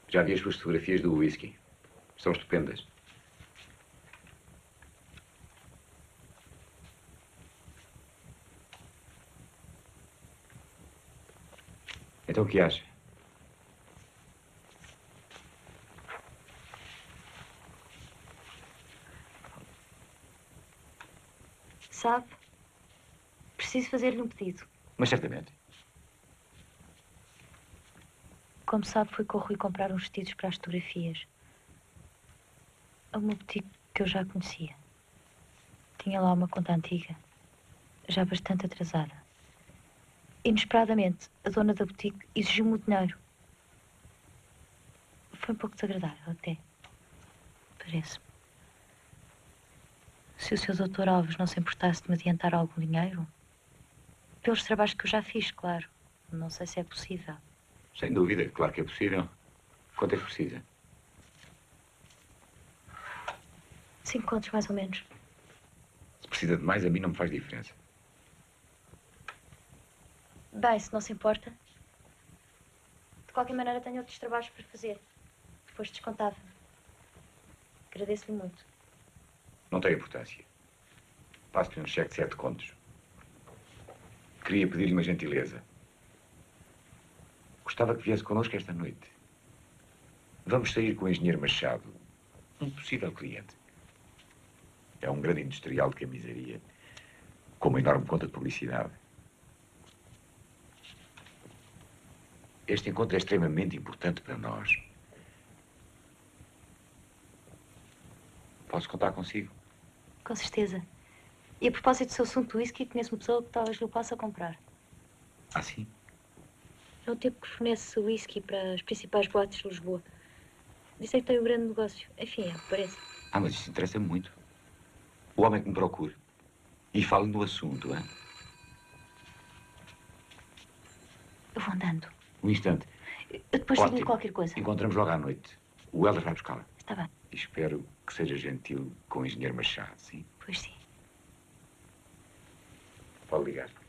Já vi as suas fotografias do whisky. São estupendas. Então o que acha? Sabe? Preciso fazer-lhe um pedido. Mas certamente. Como sabe, fui com o Rui comprar uns vestidos para as fotografias. A uma boutique que eu já conhecia. Tinha lá uma conta antiga, já bastante atrasada. Inesperadamente, a dona da boutique exigiu-me o dinheiro. Foi um pouco desagradável, até. Parece-me. Se o seu Dr. Alves não se importasse de me adiantar algum dinheiro... Pelos trabalhos que eu já fiz, claro. Não sei se é possível. Sem dúvida, claro que é possível. Quanto é que precisa? 5 contos, mais ou menos. Se precisa de mais, a mim não me faz diferença. Bem, se não se importa. De qualquer maneira, tenho outros trabalhos para fazer. Depois descontava. Agradeço-lhe muito. Não tem importância. Passo-lhe um cheque de 7 contos. Queria pedir-lhe uma gentileza. Gostava que viesse connosco esta noite. Vamos sair com o engenheiro Machado, um possível cliente. É um grande industrial de camisaria, com uma enorme conta de publicidade. Este encontro é extremamente importante para nós. Posso contar consigo? Com certeza. E a propósito do seu assunto do whisky, conheço uma pessoa que talvez lhe o possa comprar. Ah, sim? É um tipo que fornece whisky para as principais boates de Lisboa. Disse que tem um grande negócio. Enfim, é o que parece. Ah, mas isso interessa-me muito. O homem que me procure. E fale no assunto, hein? Eu vou andando. Um instante. Eu depois digo-lhe qualquer coisa. Encontramos logo à noite. O Helder vai buscá-la. Está bem. E espero que seja gentil com o engenheiro Machado, sim? Pois sim. Pode ligar.